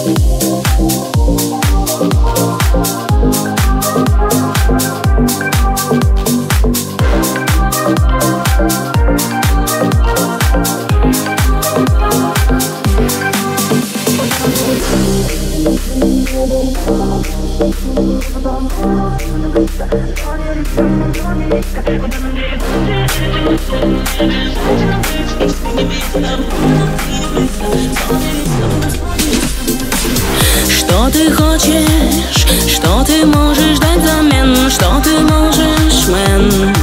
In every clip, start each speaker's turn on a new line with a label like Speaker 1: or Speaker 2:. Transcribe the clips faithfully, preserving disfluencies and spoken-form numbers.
Speaker 1: Что ты хочешь, что ты можешь дать взамен, что ты можешь, мэн?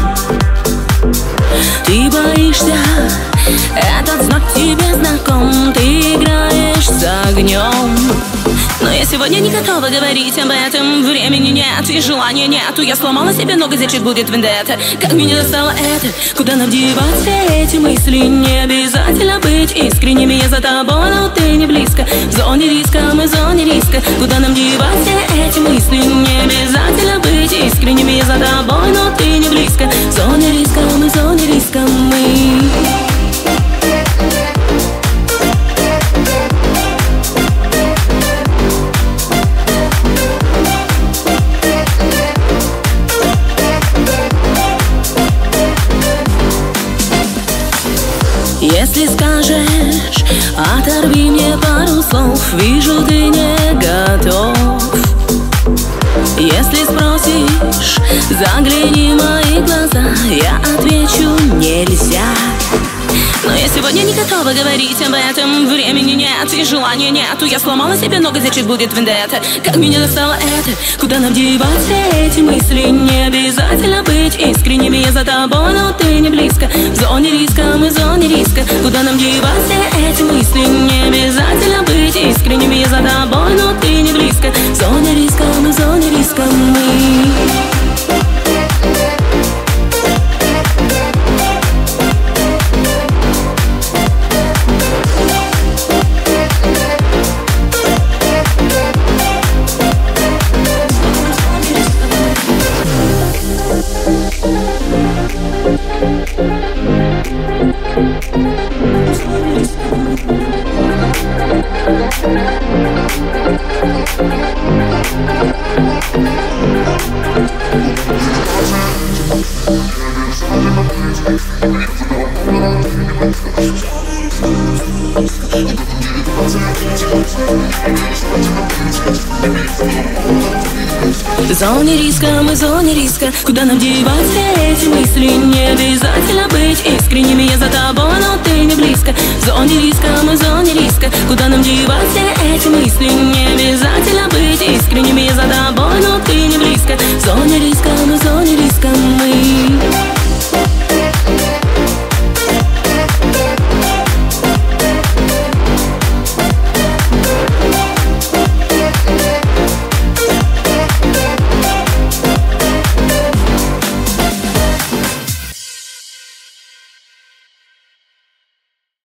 Speaker 1: Ты боишься, этот знак тебе знаком, ты играешь с огнем. Но я сегодня не готова говорить об этом. Времени нет и желания нету. Я сломала себе ногу, значит будет вендетта. Как меня достало это? Куда нам девать все эти мысли? Не обязательно быть искренними. Я за тобой, но ты не близко. В зоне риска, мы в зоне риска. Куда нам девать все эти мысли? Не обязательно быть искренними. Я за тобой, но ты не близко. В зоне риска, мы в зоне риска. Мы Если скажешь, оторви мне пару слов, вижу, ты не готов. Если спросишь, загляни в мои глаза, я отвечу нельзя. Но я сегодня не готова говорить об этом. Времени нет и желания нету. Я сломала себе ногу, значит будет вендетта. Как меня достало это? Куда нам девать все эти мысли? Не обязательно быть искренними. Я за тобой, но ты не близко. В зоне риска, мы в зоне риска. Куда нам девать все эти мысли? Не обязательно быть искренними. Я за тобой, но ты не близко. В зоне риска, мы в зоне риска. Мы В зоне риска, мы в зоне риска. Куда нам девать все эти мысли? Не обязательно быть искренними. Я за тобой, но ты не близко. В зоне риска, мы в зоне риска. Куда нам девать все эти мысли? Не обязательно быть искренними. Я за тобой, но ты не близко.